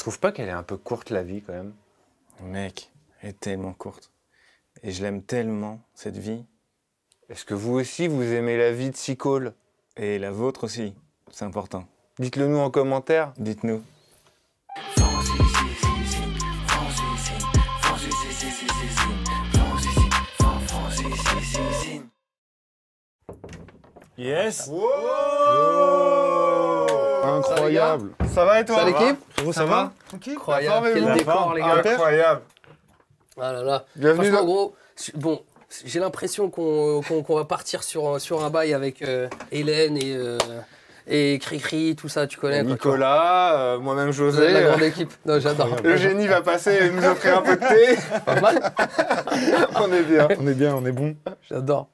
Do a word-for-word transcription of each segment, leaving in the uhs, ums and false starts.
trouves pas qu'elle est un peu courte, la vie, quand même? Mec, elle est tellement courte. Et je l'aime tellement, cette vie. Est-ce que vous aussi, vous aimez la vie de Seacole? Et la vôtre aussi, c'est important. Dites-le nous en commentaire. Dites-nous. Yes. Wow. Incroyable. Ça va et toi? Ça l'équipe? Frérot, ça va? Tranquille. Incroyable, quel décor les gars. Incroyable. Ah là là. Bienvenue Franchement, dans- gros, bon, j'ai l'impression qu'on qu'on qu'on va partir sur, sur un bail avec euh, Hélène et, euh, et Cricri, tout ça, tu connais. quoi, tu vois. Nicolas, euh, moi-même Vous avez José. la euh, grande équipe. Non, j'adore. Le génie va passer et nous offrir un peu de thé. Pas mal. On est bien. On est bien, on est bon. J'adore.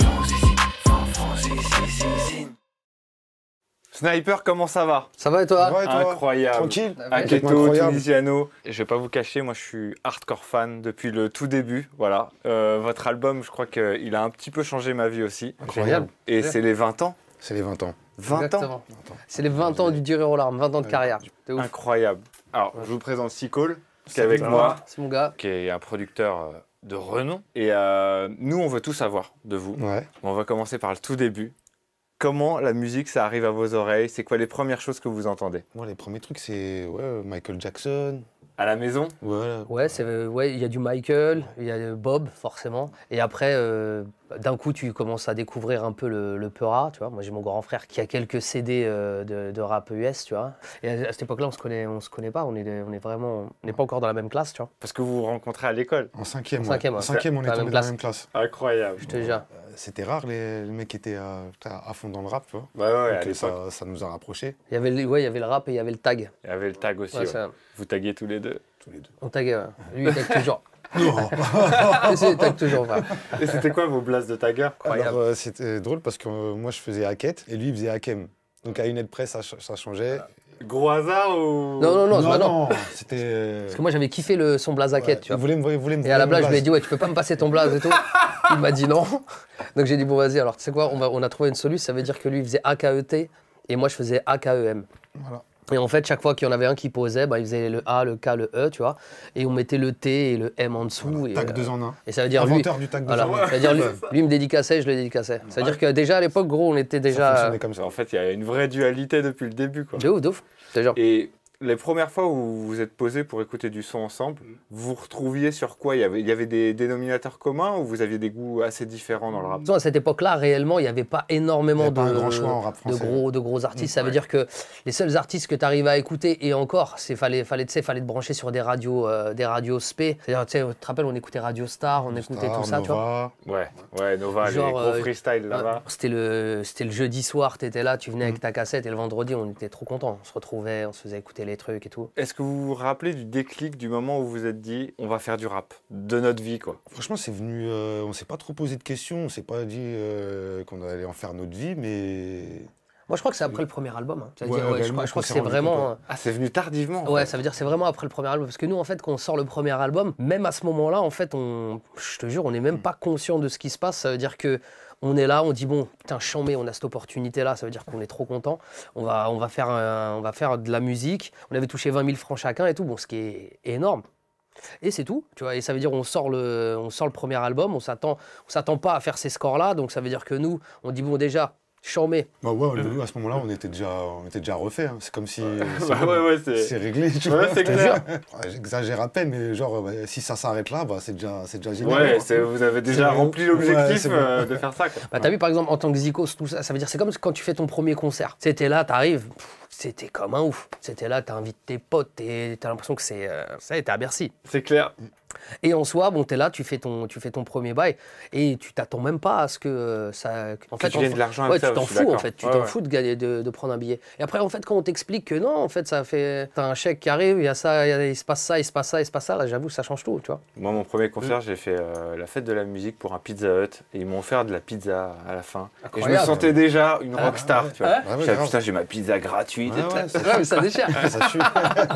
Sniper, comment ça va? Ça va et toi? Ouais, toi? Incroyable. Tranquille? Aketo, Incroyable. Tunisiano. Et je vais pas vous cacher, moi je suis hardcore fan depuis le tout début. Voilà. Euh, votre album, je crois qu'il a un petit peu changé ma vie aussi. Incroyable. Et c'est les vingt ans. C'est les vingt ans. vingt ans. Exactement. C'est les vingt ans du Duré aux larmes, vingt ans de carrière. C'est ouf. Incroyable. Alors, je vous présente Seacole, qui est Salut, avec ça moi, va? C'est mon gars. qui est un producteur euh, de renom. Et euh, nous, on veut tout savoir de vous. Ouais. On va commencer par le tout début. Comment la musique, ça arrive à vos oreilles? C'est quoi les premières choses que vous entendez? Moi, les premiers trucs, c'est ouais, Michael Jackson. À la maison? Voilà. Ouais, c'est euh, ouais, il y a du Michael, il y a euh, Bob forcément, et après euh, d'un coup tu commences à découvrir un peu le, le Peura, tu vois. Moi j'ai mon grand frère qui a quelques C D euh, de, de rap U S, tu vois. Et à, à cette époque-là on se connaît, on se connaît pas, on est, on est vraiment, on n'est pas encore dans la même classe, tu vois. Parce que vous vous rencontrez à l'école. En cinquième, En ouais. cinquième, ouais. En cinquième, on Dans est la tombés même dans la classe. même classe. Incroyable. Je te jure. Euh, C'était rare, les, les mecs qui étaient à, à fond dans le rap, tu vois. Ouais, ouais, à Donc, l'époque. ça, ça nous a rapprochés, Il y avait, le- ouais, il y avait le rap et il y avait le tag. Il y avait le tag aussi. Ouais, ouais. ça- Vous taguez tous les deux. tous les deux. on taguait, ouais. Lui il tag toujours. Non. Si, si, il tag toujours, frère. Et c'était quoi vos blasts de tagger? Incroyable. Alors, euh, c'était drôle parce que euh, moi, je faisais Hackett et lui, il faisait Hakem. Donc, à une aide près, ça, ch- ça changeait. Gros hasard ou... Non, non, non, c'est pas non. c'était... euh, Parce que moi j'avais kiffé le, son blazaquette, ouais, tu il vois. voulait me, il voulait me Et à la voler mon blague, je lui ai blaze. dit, ouais, tu peux pas me passer ton blaze et tout. Il m'a dit non. Donc j'ai dit, bon, vas-y, alors tu sais quoi, on, va, on a trouvé une solution. Ça veut dire que lui, il faisait A K E T et moi, je faisais A K E M. Voilà. Et en fait, chaque fois qu'il y en avait un qui posait, bah, il faisait le A, le K, le E, tu vois. Et on mettait le T et le M en dessous. Voilà, et, tag euh, deux en un. et ça veut dire lui. Inventeur du tag deux Voilà. en un. Ça veut dire lui, lui me dédicaçait, je le dédicaçais. Ça veut dire que déjà à l'époque, gros, on était Ça déjà. fonctionnait comme ça. En fait, il y a une vraie dualité depuis le début, quoi. De ouf, de ouf. Je te jure. Et les premières fois où vous vous êtes posés pour écouter du son ensemble, vous vous retrouviez sur quoi? Il y avait, il y avait des dénominateurs communs ou vous aviez des goûts assez différents dans le rap? À cette époque-là, réellement, il n'y avait pas énormément Il y avait de, pas un grand choix en rap de, français. gros, de gros artistes. Mmh, ça veut ouais. dire que les seuls artistes que tu arrives à écouter, et encore, il fallait, fallait, tu sais, fallait te brancher sur des radios, euh, des radios spé. C'est-à-dire, tu sais, tu te rappelles, on écoutait Radio Star, on écoutait Star, tout ça, tu vois. Nova. Ouais, ouais, Nova, Genre, les gros euh, freestyle là-bas. C'était le, c'était le jeudi soir, tu étais là, tu venais avec Mmh. ta cassette, et le vendredi, on était trop contents. On se retrouvait, on se faisait écouter les trucs et tout. Est-ce que vous vous rappelez du déclic du moment où vous vous êtes dit on va faire du rap de notre vie, quoi? Franchement, c'est venu. Euh, on s'est pas trop posé de questions. On s'est pas dit euh, qu'on allait en faire notre vie, mais. Moi, je crois que c'est après le premier album. Hein. C'est-à-dire, Ouais, ouais, je réellement, crois, je crois qu'on que s'est c'est rendu vraiment. compte, euh, Ah, c'est venu tardivement. en Ouais, fait. ça veut dire c'est vraiment après le premier album. Parce que nous, en fait, quand on sort le premier album, même à ce moment-là, en fait, on, je te jure, on n'est même pas conscient de ce qui se passe. Ça veut dire que on est là, on dit bon, putain, chambé, on a cette opportunité-là. Ça veut dire qu'on est trop content. On va, on va faire, un- on va faire de la musique. On avait touché vingt mille francs chacun et tout. Bon, ce qui est énorme. Et c'est tout, tu vois. Et ça veut dire on sort le, on sort le premier album. On s'attend, on s'attend pas à faire ces scores-là. Donc ça veut dire que nous, on dit bon, déjà, chambé. Bah ouais, le- à ce moment-là, on était déjà, on était déjà refait. Hein. C'est comme si. c'est Bah bon, ouais, ouais, c'est c'est. réglé. Tu Ouais, vois. c'est clair. Ouais, j'exagère à peine, mais genre, bah, si ça s'arrête là, bah, c'est déjà, c'est déjà génial. Ouais, quoi. c'est- vous avez déjà C'est- rempli ouais, l'objectif c'est bon. euh, de faire ça, quoi. Bah, t'as vu par exemple en tant que Zikos, tout ça, ça veut dire c'est comme quand tu fais ton premier concert. C'était là, t'arrives, pff, c'était comme un ouf. C'était là, t'invites tes potes, t'es- t'as l'impression que c'est, euh, ça y est, t'es à Bercy. C'est clair. Et en soi, bon, t'es là, tu fais ton, tu fais ton premier bail et tu t'attends même pas à ce que euh, ça. En Que tu gagnes de l'argent avec ouais, ça, tu t'en je suis fous en d'accord. fait, tu Ouais, t'en ouais. fous de gagner, de, de prendre un billet. Et après, en fait, quand on t'explique que non, en fait, ça fait, t'as un chèque qui arrive, il y a ça, il, y a- il se passe ça, il se passe ça, il se passe ça. Là, j'avoue, ça change tout, tu vois. Moi, mon premier concert, j'ai fait euh, la fête de la musique pour un Pizza Hut et ils m'ont offert de la pizza à la fin. Et je me Incroyable. sentais déjà une Ah, rockstar, ouais. tu vois. Ah ouais Ah ouais, Je disais, grave. putain, j'ai ma pizza gratuite. Ouais, et tout. ouais, ça, Ouais, mais ça déchire. ça tue.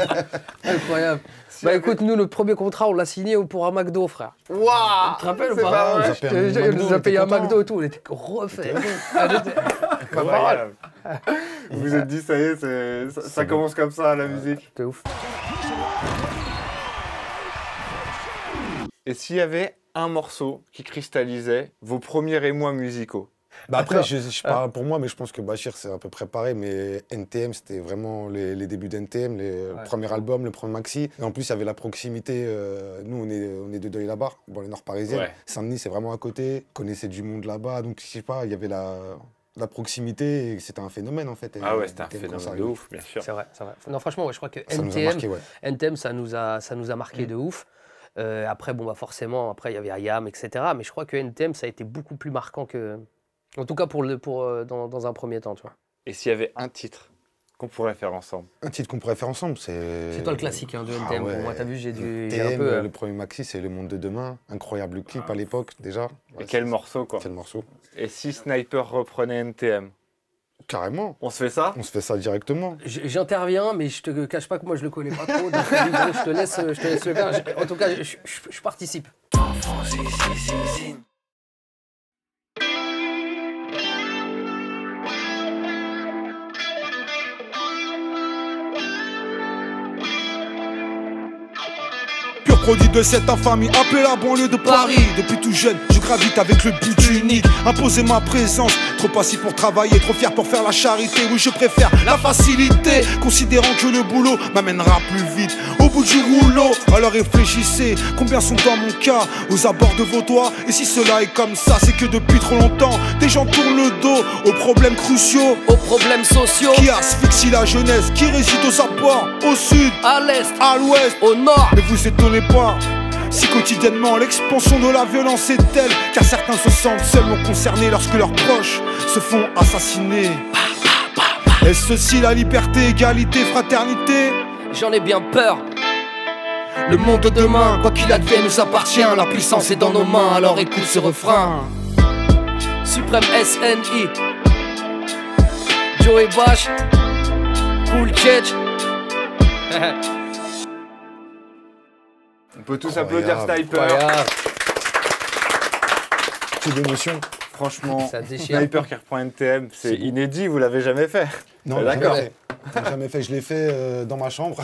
Incroyable. Bah écoute, nous, le premier contrat, on l'a signé pour un McDo, frère. Waouh! Tu te rappelles ou C'est pas pas On vrai. nous a Je payé te un jure, McDo, il nous on a était payé un contents. McDo et tout, on était refait. Incroyable. Vous vous êtes dit, ça y est, c'est- ça, ça commence comme ça, la musique. C'était ouf. Et s'il y avait un morceau qui cristallisait vos premiers émois musicaux? Bah après, je, je parle pour moi, mais je pense que Bachir, c'est à peu près pareil. Mais N T M, c'était vraiment les, les débuts d'N T M, les, ouais. le premier album, le premier maxi. Et en plus, il y avait la proximité. Euh, nous, on est, on est de Deuil-la-Barre, bon, les Nord parisiens. Ouais. Saint-Denis, c'est vraiment à côté. On connaissait du monde là-bas. Donc, je sais pas, il y avait la, la proximité et c'était un phénomène, en fait. Ah ouais, c'était un phénomène de ouf, bien sûr. C'est vrai, c'est vrai. Non, franchement, ouais, je crois que N T M, marqué, ouais. N T M, ça nous a, ça nous a marqué mmh. de ouf. Euh, après, bon, bah forcément, après, il y avait Ayam, et cetera. Mais je crois que N T M, ça a été beaucoup plus marquant que... En tout cas, pour le, pour, euh, dans, dans un premier temps, tu vois. Et s'il y avait un titre qu'on pourrait faire ensemble? Un titre qu'on pourrait faire ensemble, c'est... C'est toi le classique hein, de N T M. Ah ouais. Pour moi, t'as vu, j'ai dû... N T M, un peu, euh... le premier maxi, c'est Le Monde de Demain. Incroyable clip ah. à l'époque, déjà. Et ouais, quel morceau, quoi. Quel morceau. Et si Sniper reprenait N T M? Carrément. On se fait ça? On se fait ça directement. J'interviens, mais je te cache pas que moi, je le connais pas trop. Donc, je, te laisse, je te laisse le faire. En tout cas, je, je, je participe. Produit de cette infamie appelée la banlieue de Paris. Depuis tout jeune, je gravite avec le but unique, imposer ma présence. Trop passif pour travailler, trop fier pour faire la charité. Oui, je préfère la facilité, considérant que le boulot m'amènera plus vite au bout du rouleau. Alors réfléchissez, combien sont dans mon cas aux abords de vos toits? Et si cela est comme ça, c'est que depuis trop longtemps des gens tournent le dos aux problèmes cruciaux, aux problèmes sociaux qui asphyxient la jeunesse, qui réside aux abords, au sud, à l'est, à l'ouest, au nord. Ne vous étonnez pas si quotidiennement l'expansion de la violence est telle car certains se sentent seulement concernés lorsque leurs proches se font assassiner. Est-ce ceci la liberté, égalité, fraternité? J'en ai bien peur. Le monde de demain, quoi qu'il advienne, nous appartient. La puissance est dans nos mains, alors écoute ce refrain. Suprême S N I, Joey Bash, Cool Ketch. On peut tous applaudir Sniper. C'est d'émotion. Franchement, Sniper qui reprend N T M, c'est inédit, vous l'avez jamais fait? Non, d'accord. Jamais fait, je l'ai fait euh, dans ma chambre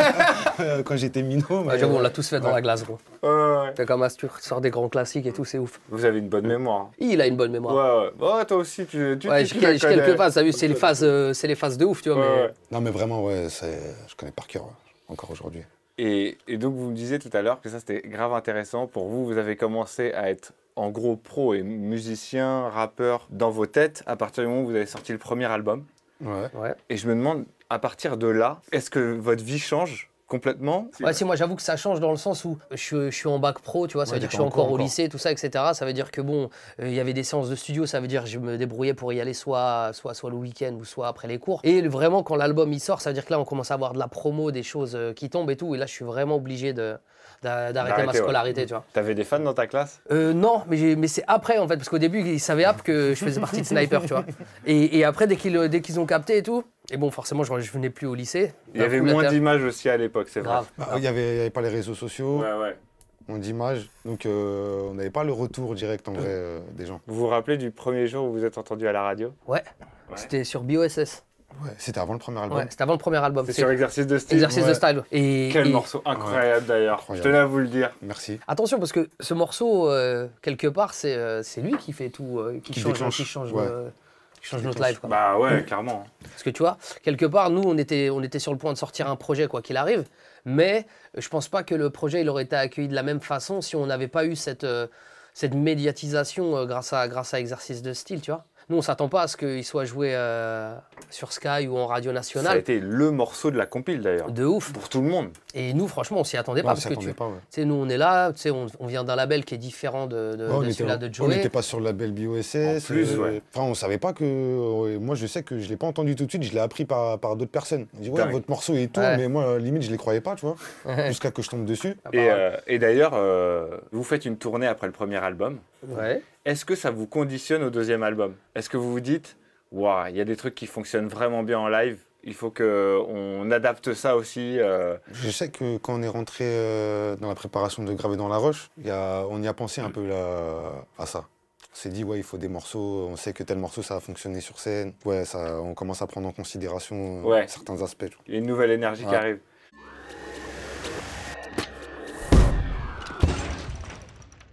quand j'étais minot. Ah, J'avoue, on l'a tous fait dans ouais. la glace, gros. Ouais, ouais. C'est comme Astur, tu sors des grands classiques et tout, c'est ouf. Vous avez une bonne mémoire. Il a une bonne mémoire. Ouais, ouais. Ouais, toi aussi, tu, tu ouais, j'ai quelques phases, t'as vu, c'est les phases, euh, c'est les phases de ouf, tu vois. Ouais, mais... ouais. Non, mais vraiment, ouais, je connais par cœur, ouais, encore aujourd'hui. Et, et donc, vous me disiez tout à l'heure que ça, c'était grave intéressant. Pour vous, vous avez commencé à être en gros pro et musicien, rappeur dans vos têtes à partir du moment où vous avez sorti le premier album. Ouais. ouais. Et je me demande, à partir de là, est-ce que votre vie change complètement? Ouais, si, moi j'avoue que ça change dans le sens où je, je suis en bac pro, tu vois, ça ouais, veut dire que je suis encore, encore au lycée, tout ça, et cetera. Ça veut dire que bon, il euh, y avait des séances de studio, ça veut dire que je me débrouillais pour y aller soit, soit, soit le week-end ou soit après les cours. Et vraiment, quand l'album il sort, ça veut dire que là on commence à avoir de la promo, des choses euh, qui tombent et tout. Et là je suis vraiment obligé de. d'arrêter ma scolarité, ouais. tu vois. T'avais des fans dans ta classe? euh, Non, mais, mais c'est après en fait, parce qu'au début ils savaient hop que je faisais partie de Sniper, tu vois. Et, et après dès qu'ils dès qu'ils ont capté et tout, et bon forcément je, je venais plus au lycée. Il y avait coup, moins d'images aussi à l'époque, c'est vrai. Bah, il n'y avait, avait pas les réseaux sociaux, ouais, ouais. moins d'images, donc euh, on n'avait pas le retour direct en vrai euh, des gens. Vous vous rappelez du premier jour où vous êtes entendu à la radio? Ouais, ouais. C'était sur B O S S. Ouais, c'était avant le premier album. Ouais, c'était avant le premier album. C'est sur Exercice de style. Exercice ouais. de style. Et, Quel et... morceau incroyable ouais. d'ailleurs. Je tenais à vous le dire. Merci. Attention parce que ce morceau, euh, quelque part, c'est euh, lui qui fait tout, euh, qui, qui change, qui change, ouais. le, qui change qui notre live. Quoi. Bah ouais, mmh. clairement. Parce que tu vois, quelque part, nous, on était, on était sur le point de sortir un projet quoi qu'il arrive, mais je pense pas que le projet il aurait été accueilli de la même façon si on n'avait pas eu cette, euh, cette médiatisation euh, grâce à, grâce à Exercice de style, tu vois. Nous, on ne s'attend pas à ce qu'il soit joué euh, sur Sky ou en radio nationale. Ça a été le morceau de la compile d'ailleurs. De ouf. Pour tout le monde. Et nous, franchement, on ne s'y attendait non, pas. On parce que tu pas, ouais. sais, nous, on est là, on, on vient d'un label qui est différent de, de, ouais, de celui-là de Joey. On n'était pas sur le label B O S S. En plus, euh, ouais. Enfin, on ne savait pas que... Euh, moi, je sais que je ne l'ai pas entendu tout de suite, je l'ai appris par, par d'autres personnes. On dit, ouais, votre morceau est tout, ouais. mais moi, limite, je ne les croyais pas, tu vois, jusqu'à que je tombe dessus. Et, euh, et d'ailleurs, euh, vous faites une tournée après le premier album. Ouais. Est-ce que ça vous conditionne au deuxième album? Est-ce que vous vous dites, waouh, il y a des trucs qui fonctionnent vraiment bien en live, il faut qu'on adapte ça aussi euh... Je sais que quand on est rentré euh, dans la préparation de Gravé dans la Roche, y a, on y a pensé un peu là, à ça. On s'est dit, ouais, il faut des morceaux, on sait que tel morceau, ça a fonctionné sur scène. Ouais, ça, on commence à prendre en considération ouais. certains aspects. Il y a une nouvelle énergie ouais. qui arrive.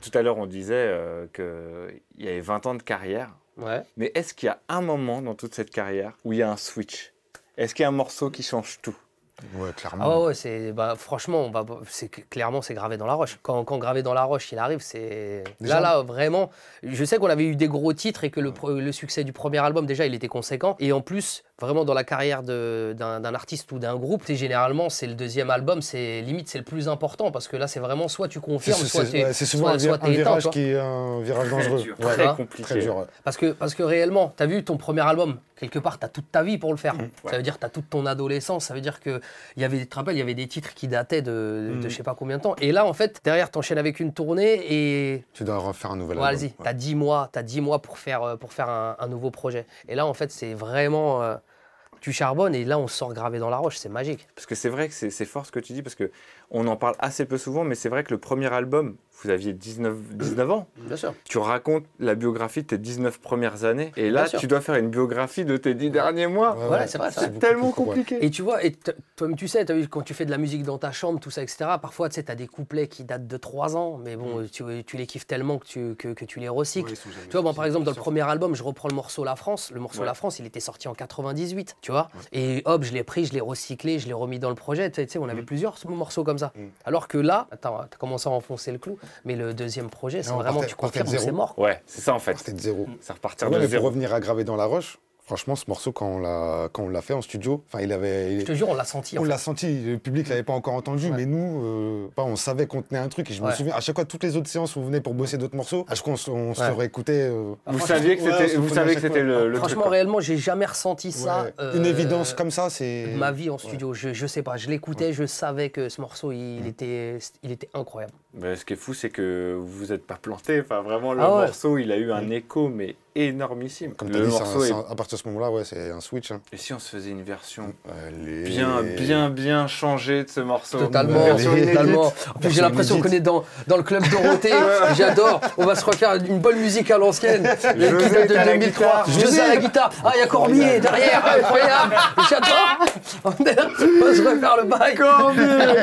tout à l'heure, on disait euh, qu'il y avait vingt ans de carrière. Ouais. Mais est-ce qu'il y a un moment dans toute cette carrière où il y a un switch? Est-ce qu'il y a un morceau qui change tout? Ouais, clairement. Ah ouais, ouais, c'est, bah, franchement, on va, c'est, clairement, c'est gravé dans la roche. Quand, quand gravé dans la roche, il arrive, c'est... Là, là, vraiment, je sais qu'on avait eu des gros titres et que le, le succès du premier album, déjà, il était conséquent. Et en plus, vraiment, dans la carrière de, d'un, d'un artiste ou d'un groupe, c'est généralement, c'est le deuxième album, c'est limite, c'est le plus important parce que là, c'est vraiment soit tu confirmes, C'est, soit c'est, tu ouais, c'est souvent soit, un, vir- soit un virage éteint, qui est un virage Très dangereux. dur, Ouais, très hein. compliqué. Très dur, ouais. Parce que, parce que réellement, tu as vu ton premier album, quelque part, tu as toute ta vie pour le faire. ouais. Ça veut dire que tu as toute ton adolescence. Ça veut dire que, il y avait, tu te rappelles, il y avait des titres qui dataient de, de, de je sais pas combien de temps. Et là, en fait, derrière, tu enchaînes avec une tournée et. Tu dois refaire un nouvel Ouais, album. vas-y, tu as dix mois, t'as dix mois pour faire, pour faire un, un nouveau projet. Et là, en fait, c'est vraiment. Euh, tu charbonnes et là, on sort gravé dans la roche. C'est magique. Parce que c'est vrai que c'est, c'est fort ce que tu dis, parce qu'on en parle assez peu souvent, mais c'est vrai que le premier album, vous aviez dix-neuf, dix-neuf ans. Bien sûr. Tu racontes la biographie de tes dix-neuf premières années, et là, Bien sûr. tu dois faire une biographie de tes dix derniers mois. Ouais, Ouais, c'est vrai, c'est C'est vrai. tellement beaucoup, ouais. compliqué. Et tu vois, et t- toi-même tu sais, t'as vu, quand tu fais de la musique dans ta chambre, tout ça, et cetera, parfois tu sais, tu as des couplets qui datent de trois ans, mais bon, tu, tu les kiffes tellement que tu, que, que tu les recycles. Ouais, ils sont jamais Tu vois, bon, par sortis, exemple, dans le bien sûr. premier album, je reprends le morceau La France. Le morceau Ouais. La France, il était sorti en quatre-vingt-dix-huit, tu vois. Et hop, je l'ai pris, je l'ai recyclé, je l'ai remis dans le projet. Tu sais, tu sais, on avait plusieurs morceaux comme ça. Mm. Alors que là, attends, t'as commencé à enfoncer le clou, mais le deuxième projet, c'est Non, on vraiment, partait- tu on partait de confirmes, zéro. c'est mort. Ouais, c'est ça en fait. C'était de zéro. C'est repartir Ouais, de mais pour zéro. revenir à graver dans la roche, franchement, ce morceau, quand on l'a, quand on l'a fait en studio, enfin, il avait. il- Je te jure, on l'a senti. en On fait. l'a senti, le public l'avait pas encore entendu, Ouais. mais nous, euh, bah, on savait qu'on tenait un truc. Et je me Ouais. souviens, à chaque fois, toutes les autres séances où on venait pour bosser d'autres morceaux, à chaque fois, on, se- on se Ouais. réécoutait. euh, Ah, Vous franchement, saviez que ouais, c'était, on se vous prenait savez à que chaque c'était fois. le, le Franchement, truc, quoi. réellement, j'ai jamais ressenti ça. ouais. euh, Une évidence comme ça, c'est. de ma vie en studio. Je, je sais pas, je l'écoutais, je savais que ce morceau, il, était, il était incroyable. Mais ce qui est fou, c'est que vous vous êtes pas planté. Enfin, vraiment, le Ah ouais. morceau, il a eu un écho, mais énormissime. Comme tu as le dit, c'est un- morceau c'est est... un- à partir de ce moment-là, ouais, c'est un switch. hein. Et si on se faisait une version Allez. bien, bien, bien changée de ce morceau? Totalement, Allez. totalement. En plus, j'ai Version l'impression inédite. qu'on est dans, dans le club Dorothée. J'adore. On va se refaire une bonne musique à l'ancienne. Le José qui date est à de la deux mille trois. guitare. José à la guitare. Ah, il y a Cormier derrière. Incroyable. J'adore. On est là, on va se refaire le bail. Cormier.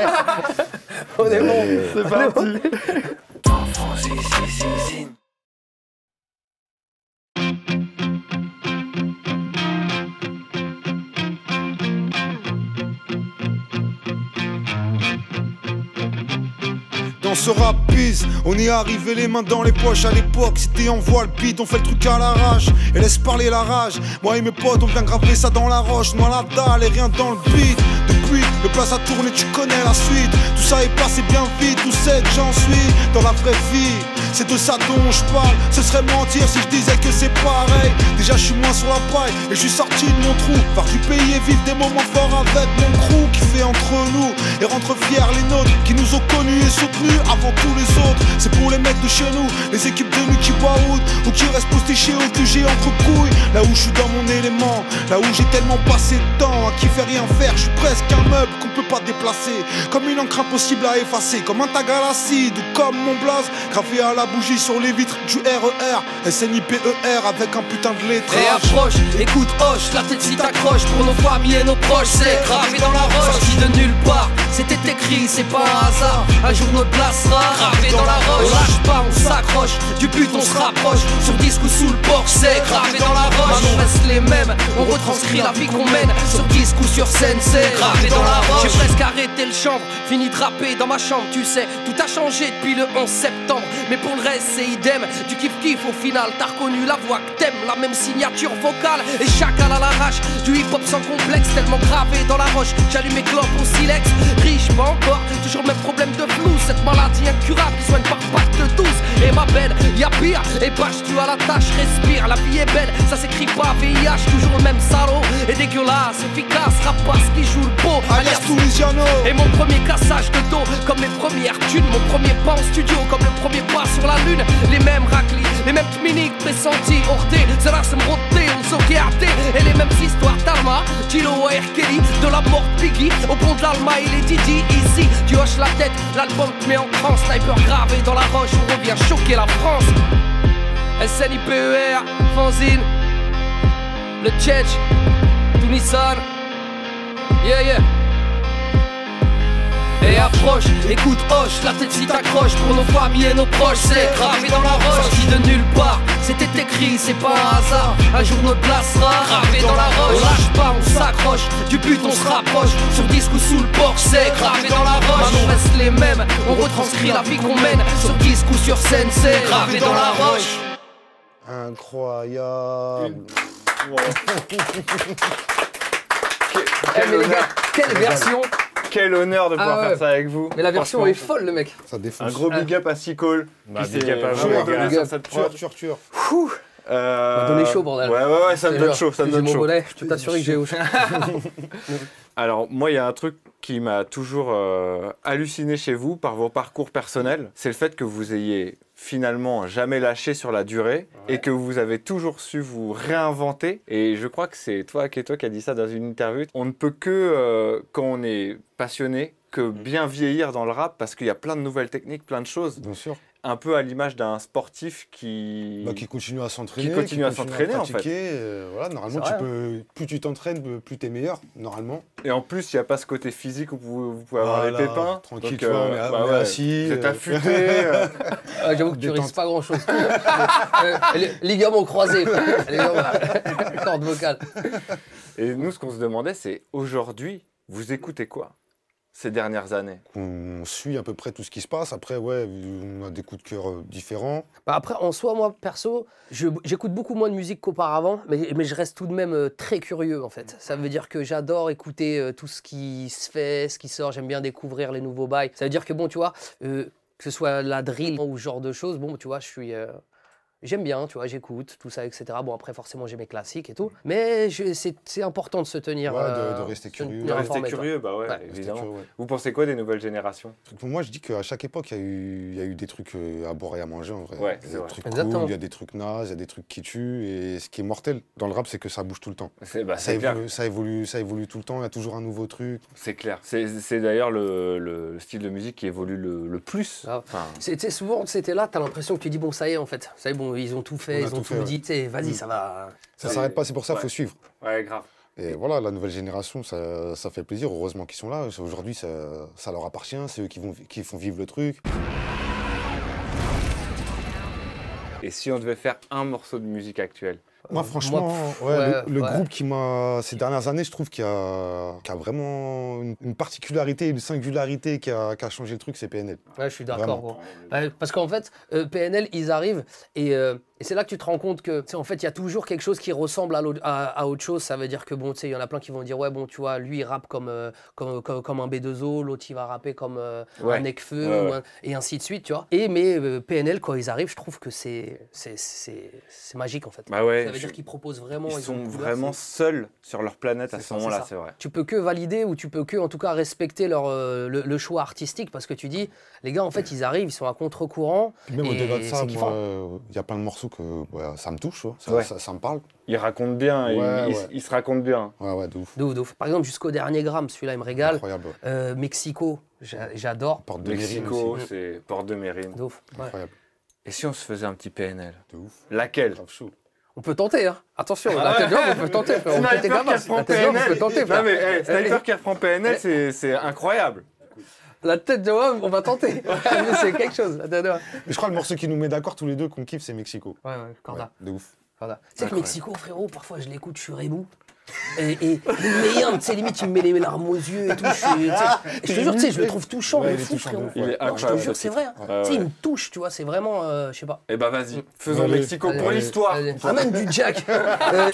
On est bon. C'est parti. Dans ce rap biz, on est arrivé les mains dans les poches. À l'époque, c'était on voit le beat, on fait le truc à l'arrache et laisse parler la rage. Moi et mes potes, on vient graver ça dans la roche, noie la dalle et rien dans le beat. Depuis, le place a tourné, tu connais la suite. Tout ça est passé bien vite, tout sait que j'en suis dans la vraie vie. C'est de ça dont je parle, ce serait mentir si je disais que c'est pareil. Déjà je suis moins sur la paille et je suis sorti de mon trou. Voir du pays et vivre des moments forts avec mon crew qui fait entre nous et rendre fiers les nôtres qui nous ont connus et soutenus avant tous les autres. C'est pour les mecs de chez nous, les équipes de Nuki Waoud ou qui restent postés chez O Q G entre couilles. Là où je suis dans mon élément, là où j'ai tellement passé de temps à qui fait rien faire, je suis presque un meuble qu'on peut pas déplacer. Comme une encre impossible à effacer, comme un tag à l'acide ou comme mon blaze gravé à la bougie sur les vitres du R E R. S N I P E R avec un putain de Et lettrage. approche, écoute, hoche, la tête si t'accroche. Pour nos familles et nos proches, c'est gravé dans la roche. Sorti de nulle part, c'était écrit, c'est pas un hasard. Un jour notre place sera gravé dans la roche. On lâche pas, on s'accroche, du but on se rapproche. Sur disque ou sous le porche, c'est gravé dans la roche. On reste les mêmes, on retranscrit la vie qu'on mène. Sur disque ou sur scène, c'est gravé dans la roche. J'ai presque arrêté le chanvre, fini de rapper dans ma chambre, tu sais. Tout a changé depuis le onze septembre, mais pour le reste c'est idem. Du kiff kiff au final, t'as reconnu la voix que t'aimes, la même signature vocale et chacal à l'arrache. Du hip hop sans complexe, tellement gravé dans la roche. J'allume mes clopes au silex, riche pas encore, toujours le même problème de flou. Cette maladie incurable qui soigne par pack de douze. Et ma belle, y'a pire, et bâche tu à la tâche, respire. La vie est belle, ça s'écrit pas V I H, toujours le même salaud. Et dégueulasse, efficace, rapace qui joue le beau. Alias Tunisiano. Et mon premier cassage de dos, comme mes premières thunes. Mon premier pas en studio, comme le premier pas sur la lune. Les mêmes raclis, les mêmes tminiques pressentis, ortés. C'est là, c'est me roté, on s'en gardé. Et les mêmes histoires d'Alma, Tilo à R. Kelly, de la mort de Biggie, au pont d'Alma et les Didi, easy. Tu hoches la tête, l'album te met en transe. Sniper gravé dans la roche, on revient choquer la France. S N I P E R, Fanzine, le Tchetch, Tunisane, yeah yeah. Et approche. Écoute, hoche, la tête si t'accroches. Pour nos familles et nos proches, c'est gravé dans la roche. Sorti de nulle part, c'était écrit, c'est pas un hasard. Un jour notre place sera gravé dans la roche. On lâche pas, on s'accroche, du but on se rapproche. Sur disque ou sous le porche, c'est gravé dans la roche. Maintenant on reste les mêmes, on retranscrit la vie qu'on mène. Sur disque ou sur scène, c'est gravé dans la roche. Incroyable. Eh mais les gars, quelle version! Quel honneur de pouvoir Ah ouais. faire ça avec vous. Mais la version est folle, le mec. Ça défonce. Un gros big up à Sicole. Bah, qui big s'est up à vous, vraiment les gars. donné sur cette Tueur, prod. tueur, tueur. Euh... Ça m'a donné chaud, bordel. Ouais, ouais, ouais, ça me Je donne te chaud, ça me jure, donne j'ai mon chaud. volet, je peux t'assurer que j'ai au chaud. Alors, moi, il y a un truc qui m'a toujours euh, halluciné chez vous par vos parcours personnels, c'est le fait que vous ayez finalement jamais lâché sur la durée ouais. et que vous avez toujours su vous réinventer. Et je crois que c'est toi, Keto, qui a dit ça dans une interview. On ne peut que, euh, quand on est passionné, que bien vieillir dans le rap parce qu'il y a plein de nouvelles techniques, plein de choses. Bien sûr. Un peu à l'image d'un sportif qui... Bah, qui continue à s'entraîner. Qui continue à s'entraîner, en fait. Euh, voilà, normalement, tu vrai, peux, hein. plus tu t'entraînes, plus tu es meilleur, normalement. Et en plus, il n'y a pas ce côté physique où vous, vous pouvez avoir voilà, des pépins. Tranquille, donc, tu vois, euh, on est, bah on est ouais, assis. Vous êtes euh, affûté. euh. Ah, j'avoue que tu risques pas grand chose. euh, ligaments croisés. Corde vocale. Et nous, ce qu'on se demandait, c'est aujourd'hui, vous écoutez quoi ces dernières années? On suit à peu près tout ce qui se passe. Après, ouais, on a des coups de cœur différents. Bah après, en soi, moi, perso, j'écoute beaucoup moins de musique qu'auparavant, mais, mais je reste tout de même euh, très curieux, en fait. Ça veut dire que j'adore écouter euh, tout ce qui se fait, ce qui sort. J'aime bien découvrir les nouveaux bails. Ça veut dire que, bon, tu vois, euh, que ce soit la drill ou ce genre de choses, bon, tu vois, je suis... Euh, J'aime bien, tu vois, j'écoute, tout ça, et cetera. Bon, après, forcément, j'ai mes classiques et tout. Mais c'est important de se tenir... Ouais, de, euh, de rester curieux. De rester informé, curieux, bah ouais, ouais. évidemment. Curieux, ouais. Vous pensez quoi des nouvelles générations? Pour moi, je dis qu'à chaque époque, il y, a eu, il y a eu des trucs à boire et à manger, en vrai. Ouais, il y a des trucs Exactement. cool, il y a des trucs nazes, il y a des trucs qui tuent. Et ce qui est mortel dans le rap, c'est que ça bouge tout le temps. Bah, ça, clair. évolue, ça, évolue, ça évolue tout le temps, il y a toujours un nouveau truc. C'est clair. C'est d'ailleurs le, le style de musique qui évolue le, le plus. Ah. Enfin... Souvent, c'était là, tu as l'impression que tu dis, bon, ça y est, en fait. Ça y est, bon, ils ont tout fait, On ils ont tout tout, fait, dit, ouais. vas-y, ça va. Ça s'arrête pas, c'est pour ça qu'il ouais. faut suivre. Ouais, grave. Et voilà, la nouvelle génération, ça, ça fait plaisir. Heureusement qu'ils sont là. Aujourd'hui, ça, ça leur appartient. C'est eux qui, vont, qui font vivre le truc. Et si on devait faire un morceau de musique actuelle? Moi, franchement, Moi, ouais, ouais, le, le ouais. groupe qui m'a, ces dernières années, je trouve qu'il y a, qu'il y a vraiment une, une particularité, une singularité qui a, qui a changé le truc, c'est P N L. Ouais, je suis d'accord, Vraiment. gros. Ouais, parce qu'en fait, euh, P N L, ils arrivent et, euh, et c'est là que tu te rends compte que, tu sais, en fait, il y a toujours quelque chose qui ressemble à, à, à autre chose. Ça veut dire que, bon, tu sais, il y en a plein qui vont dire, ouais, bon, tu vois, lui, il rappe comme, euh, comme, comme, comme un B deux O, l'autre, il va rapper comme euh, Ouais. un Nekfeu, Ouais, ouais. ou un- et ainsi de suite, tu vois. Et, mais euh, P N L, quand ils arrivent, je trouve que c'est magique, en fait. Bah ouais, Ça veut je- dire qu'ils proposent vraiment... ils ont sont une couleur, vraiment c'est- seuls sur leur planète à C'est ce ça, moment-là, c'est ça. c'est vrai. Tu peux que valider ou tu peux que, en tout cas, respecter leur, euh, le, le choix artistique parce que tu dis, les gars, en fait, ils arrivent, ils sont à contre-courant. Puis même et au-delà de ça, c'est moi, kiffant. euh, il y a plein de morceaux que ouais, ça me touche, ouais. ça, Ouais. ça, ça me parle. Ils racontent bien, Ouais, ils, ouais. ils- ils se racontent bien. Ouais, ouais, de ouf. De ouf, de ouf. Par exemple, jusqu'au dernier gramme, celui-là, il me régale. Incroyable, ouais. Euh, Mexico, j'a- j'adore. Porte de Mérine Mexico, aussi. c'est Porte de Mérine. De ouf. Ouais. Incroyable, Et si on se faisait un petit P N L? de ouf. Laquelle? Grave chaud. On peut tenter, hein. Attention, la tête de l'homme, on peut tenter. frère. On peut Sniper qui capable. reprend La tête de l'homme, on peut tenter, Non frère. mais hey, Sniper qui reprend P N L, c'est- c'est incroyable. La tête de l'homme, on va tenter. C'est quelque chose. La tête de l'homme. Mais je crois que le morceau qui nous met d'accord tous les deux, qu'on kiffe, c'est Mexico. Ouais, ouais, Corda. Ouais, de ouf. Corda. Tu sais que Incroyable. Mexico, frérot, parfois je l'écoute, je suis rebou. Et, et le meilleur, tu sais, limite, il me met les larmes aux yeux et tout. Je, suis- tu sais, je te jure, tu sais, je le trouve touchant, Ouais, de il est fou, touchant de frérot. ouf, Il est Non, je te incroyable, jure, ce c'est titre. vrai. hein. Ouais, Tu sais, ouais. il me touche, tu vois, c'est vraiment, euh, je sais pas. Eh ben vas-y, faisons Allez. Mexico Allez, pour allez, l'histoire. Allez, amène du Jack. Euh,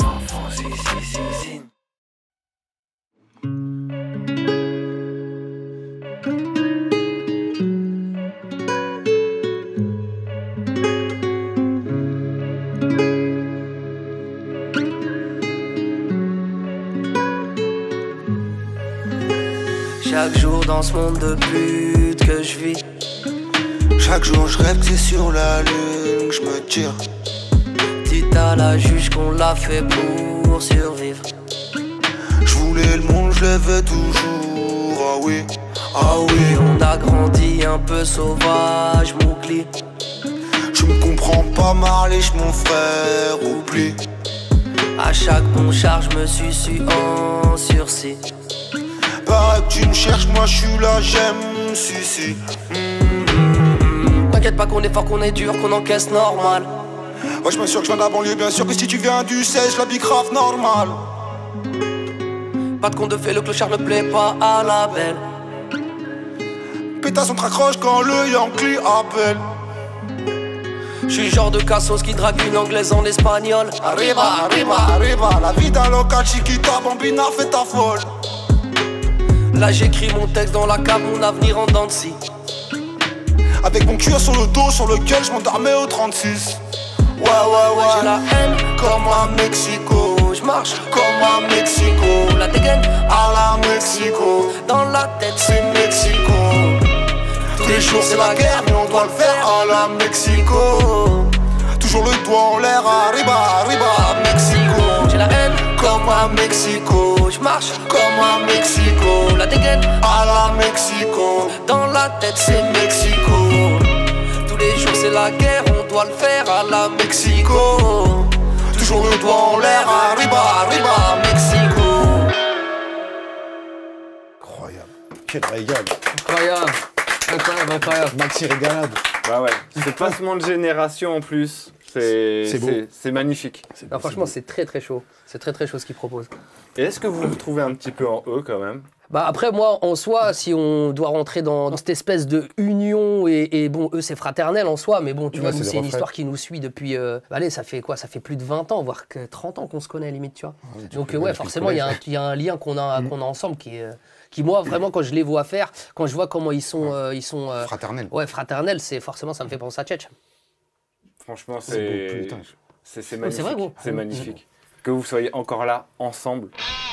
Chaque jour dans ce monde de pute que je vis, Chaque jour je rêve que c'est sur la lune que je me tire. dites à la juge qu'on l'a fait pour survivre. Je voulais le monde, je le veux toujours. Ah oui, ah oui. Et on a grandi un peu sauvage, Mowgli. Je me comprends pas, Marlich, mon frère, oublie. À chaque bon char, je me suis su en sursis. Paraît que tu me cherches, moi je suis là, j'aime, si si. T'inquiète pas qu'on est fort, qu'on est dur, qu'on encaisse normal. Ouais, je m'assure que je viens de la banlieue, bien sûr que si tu viens du seize, je la big grave normal. Pas de compte de fait, le clochard ne plaît pas à la belle. Pétasse, on te raccroche quand le Yankee appelle. J'suis le genre de cassos qui drague une anglaise en espagnol. Arriba, arriba, arriba, la vida loca, chiquita, bambina, fais ta folle. Là j'écris mon texte dans la cave, mon avenir en dents de scie. Avec mon cuir sur le dos, sur lequel je m'endormais au trente-six. Ouais, ouais, ouais, j'ai la haine comme à Mexico. J'marche comme à Mexico. La dégaine à la Mexico. dans la tête C'est Mexico. Tous les jours c'est la guerre, mais on doit le faire à la Mexico. Toujours le doigt en l'air, arriba, arriba, à Mexico. J'ai la haine comme à Mexico. J'marche comme à Mexico. la dégaine à la Mexico. dans la tête C'est Mexico. Tous les jours c'est la guerre, on doit le faire à la Mexico. Toujours le doigt en l'air, arriba, arriba, à Mexico. Incroyable. Quel régal. Incroyable. Incroyable, incroyable. Maxi régalade. Bah ouais, c'est passement de génération en plus. C'est C'est beau. c'est- c'est magnifique. Non, franchement, c'est très très chaud. C'est très très chaud ce qu'ils proposent. Et est-ce que vous vous trouvez un petit peu en eux quand même? Bah après, moi, en soi, si on doit rentrer dans, dans cette espèce de union, et, et bon, eux, c'est fraternel en soi, mais bon, tu Ouais, vois, c'est nous, des c'est une refrains. histoire qui nous suit depuis, euh, allez, ça fait quoi? Ça fait plus de vingt ans, voire que trente ans qu'on se connaît, à la limite, tu vois. Ouais, Donc, depuis- euh, ouais, depuis le forcément, il y, a un- collège. il y a un lien qu'on a, Mm. qu'on a ensemble qui est... euh, qui, moi, vraiment, quand je les vois faire, quand je vois comment ils sont... euh, ils sont euh, Fraternel. ouais, fraternels, c'est forcément, ça me fait penser à Tchetch. Franchement, C'est c'est beau, putain. c'est c'est Ouais, magnifique. c'est vrai, gros. C'est magnifique. Que vous soyez encore là, ensemble.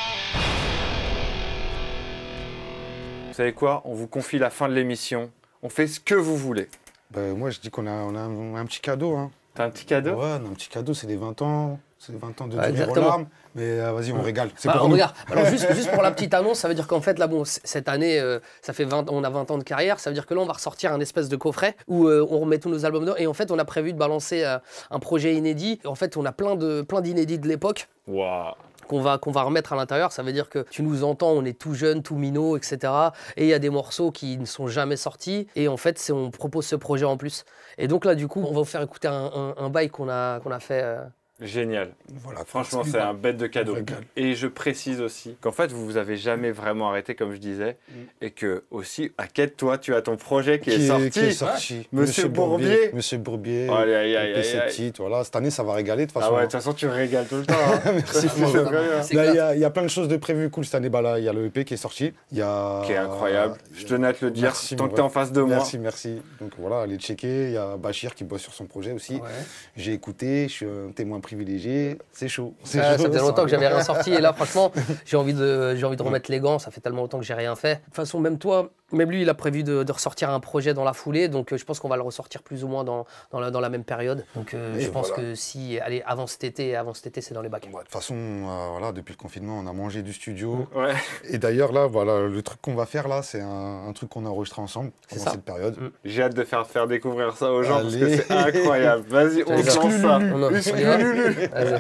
Vous savez quoi? On vous confie la fin de l'émission. On fait ce que vous voulez. Ben, moi, je dis qu'on a, on a, un, on a un petit cadeau. Hein. T'as un petit cadeau? Ouais, on a un petit cadeau, c'est les vingt ans. C'est les vingt ans de Ouais, Devenir aux exactement. larmes. Mais euh, vas-y, on régale. C'est Bah, pour nous. regarde, alors juste, juste pour la petite annonce, ça veut dire qu'en fait, là, bon, c- cette année, euh, ça fait vingt, on a vingt ans de carrière, ça veut dire que là, on va ressortir un espèce de coffret où euh, on remet tous nos albums dedans. Et en fait, on a prévu de balancer euh, un projet inédit. En fait, on a plein, de, plein d'inédits de l'époque Waouh. qu'on va, qu'on va remettre à l'intérieur. Ça veut dire que tu nous entends, on est tout jeune, tout minot, et cetera. Et il y a des morceaux qui ne sont jamais sortis. Et en fait, c'est, on propose ce projet en plus. Et donc là, du coup, on va vous faire écouter un, un, un bail qu'on a, qu'on a fait. euh, Génial. Voilà, Franchement, c'est un bête de cadeau. On régale. Et je précise aussi qu'en fait, vous vous avez jamais vraiment arrêté, comme je disais, et que aussi, à quête, toi, tu as ton projet qui, est sorti. Qui est sorti. Monsieur Bourbier. Monsieur Bourbier. Aïe, aïe, aïe, le P C aïe, aïe. Petite, voilà. Cette année, ça va régaler de toute Ah façon. ouais, de hein. toute façon, tu régales tout le temps. hein. Merci, C'est frérot. très bien. C'est Là, il y, clair. a- il y a plein de choses de prévues cool cette année. Bah, là, il y a le E P qui est sorti. Il y a... Qui est incroyable. Je tenais à te le dire, Merci, tant mon que t'es en ref. face de moi. Merci, merci. Donc voilà, allez checker. Il y a Bachir qui bosse sur son projet aussi. Ouais. J'ai écouté, je suis un témoin privilégié. C'est chaud. C'est Ah, chaud, ça faisait longtemps que j'avais arrive. rien sorti et là franchement j'ai envie de j'ai envie de remettre les gants, ça fait tellement longtemps que j'ai rien fait. De toute façon même toi, même lui il a prévu de, de ressortir un projet dans la foulée, donc euh, je pense qu'on va le ressortir plus ou moins dans, dans, la, dans la même période. Donc euh, Et je pense voilà. que si allez avant cet été, avant cet été c'est dans les bacs. Ouais, de toute façon, euh, voilà, depuis le confinement, on a mangé du studio. Ouais. Et d'ailleurs, là, voilà, le truc qu'on va faire là, c'est un, un truc qu'on a enregistré ensemble C'est pendant ça. cette période. Mm. J'ai hâte de faire, faire découvrir ça aux gens parce Allez. que c'est incroyable. Vas-y, on se lance ça. On, a- on y va Vas-y.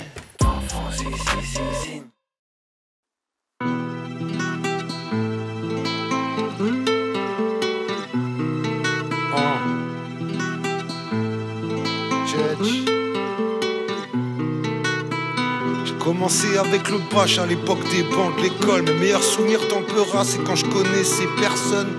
J'ai commencé avec le bâche à l'époque des bancs de l'école. Mes meilleurs souvenirs t'en pleura, c'est quand je connaissais personne.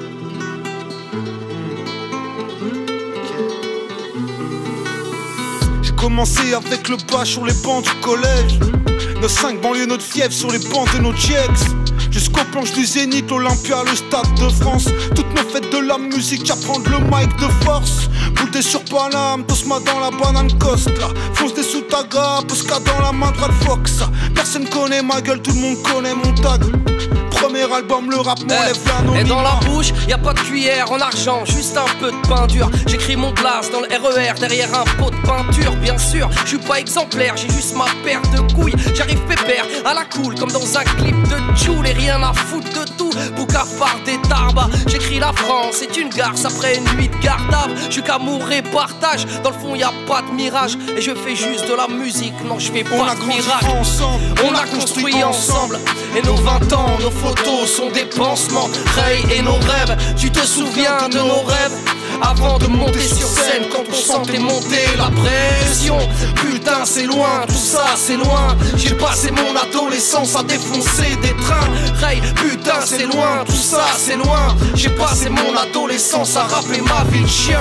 J'ai commencé avec le bâche sur les bancs du collège. Nos cinq banlieues, notre fièvre sur les bancs de nos checks. Jusqu'aux planches du Zénith, l'Olympia, le Stade de France. Toutes nos fêtes de la musique, j'apprends le mic de force. Boule des sur Paname, Tosma dans la banane Costa. Fonce des sous taga, Posca dans la main droite Fox. Personne connaît ma gueule, tout le monde connaît mon tag. Premier album, le rap m'enlève Et dans la l'anonymat. bouche, y a pas de cuillère en argent, juste un peu de peinture. J'écris mon blast dans le R E R derrière un pot de peinture. Bien sûr, je suis pas exemplaire, j'ai juste ma paire de couilles. J'arrive pépère, à la cool, comme dans un clip de Joule. Et rien à foutre de tout, Boucafard des Tarbas. J'écris la France, c'est une garce après une nuit de gardable. Je suis qu'amour et partage, dans le fond y a pas de mirage. Et je fais juste de la musique, non je fais On pas a de grandi miracle. ensemble, On a construit ensemble, et nos vingt ans, nos fautes photos sont des pansements. Ray et nos rêves, tu te souviens de nos rêves? Avant de monter sur scène, quand on sentait monter la pression. Putain c'est loin, tout ça c'est loin. J'ai passé mon adolescence à défoncer des trains. Ray, putain c'est loin, tout ça c'est loin. J'ai passé mon adolescence à rapper ma vie de chien.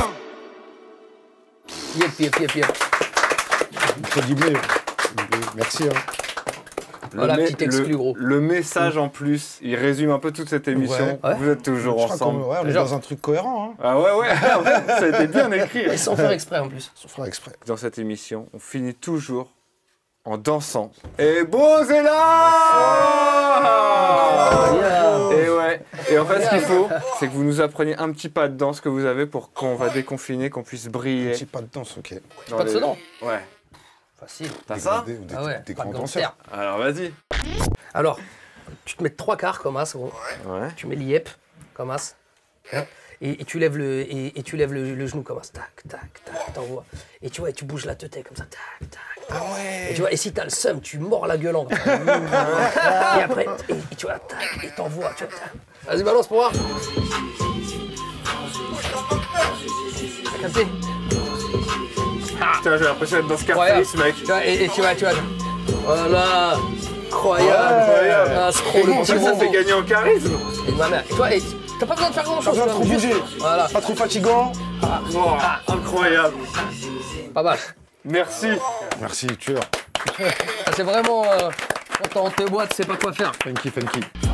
Yep, yep, yep, yep. Crédible. Merci. Hein. Le, Voilà, mé- petit exclu, le, gros. le message en plus, il résume un peu toute cette émission. Ouais. Vous êtes toujours Je crois ensemble. qu'on- ouais, on est Genre- dans un truc cohérent. Hein. Ah ouais, ouais, ah ouais, ça a été bien écrit. Et sans faire exprès en plus. On fera exprès. Dans cette émission, on finit toujours en dansant. Et Bozella Et ouais. Et en fait, ce qu'il faut, c'est que vous nous appreniez un petit pas de danse que vous avez pour qu'on va déconfiner, qu'on puisse briller. J'ai pas de danse, ok. dans Pas de les- Sedan. Ouais. Facile. T'as ça Des, des, Ah ouais, des pas grands de danseurs. gangster. Alors vas-y. Alors, tu te mets trois quarts comme as, gros. Ouais. Tu mets l'iep comme as. Hein, Et, et tu lèves le et, et tu lèves le, le genou comme ça, tac, tac, tac, t'envoies. Et tu vois, et tu bouges la tête comme ça, tac, tac. tac. Ah ouais. Et tu vois, et si t'as le seum, tu mords la gueule en grand. Et après, et, et tu vois, tac, et t'envoies, tu vois, tac. Vas-y, balance pour voir. T'as capté? Putain, j'ai l'impression d'être dans Incroyable. Scarface, mec. Tu vois, et, et tu vois, tu vois. Voilà. Incroyable. Incroyable. Ah, scroll, le En petit fait, ça bonbon. fait gagner en charisme. Et ma mère. Et toi, et t'as pas besoin de faire grand Pas chose. besoin de trop bouger. Voilà. Pas trop fatigant. Oh, incroyable. Pas mal. Merci. Merci, tueur. C'est vraiment. Euh, quand t'es en tes boîtes, tu sais pas quoi faire. Funky, funky.